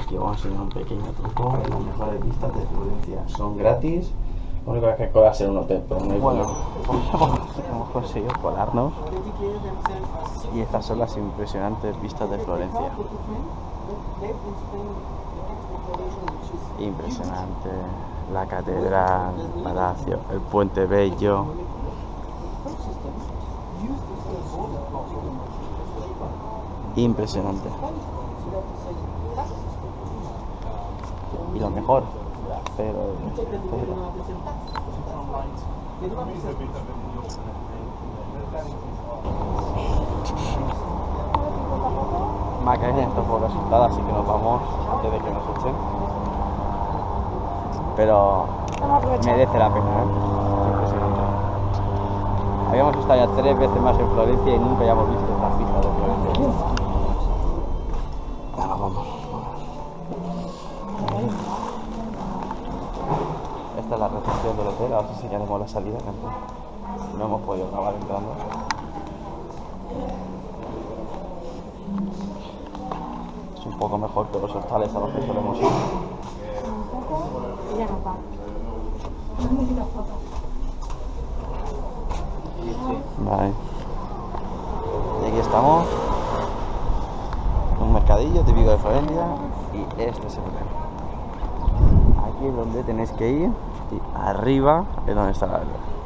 Aquí vamos a enseñar un pequeño truco. Las mejores vistas de Florencia son gratis. Lo único que hay que colarse en un hotel, pero no hay problema. Hemos conseguido colarnos. Y estas son las impresionantes vistas de Florencia. Impresionante. La catedral, el palacio, el puente bello. Impresionante. Y lo mejor, pero Macarena está un poco asustada, así que nos vamos antes de que nos echen. Pero merece la pena, ¿eh? Impresionante. Habíamos estado ya 3 veces más en Florencia y nunca habíamos visto estas vistas de Florencia. Ahora vamos. Esta es la recepción del hotel, ahora os enseñaremos la salida, que no hemos podido grabar entrando. Es un poco mejor que los hostales a los que solemos ir. Ya no va. Vale. Y aquí estamos. Un mercadillo típico de Florencia. Y este es el hotel. Aquí es donde tenéis que ir. Y arriba es donde está la verdad.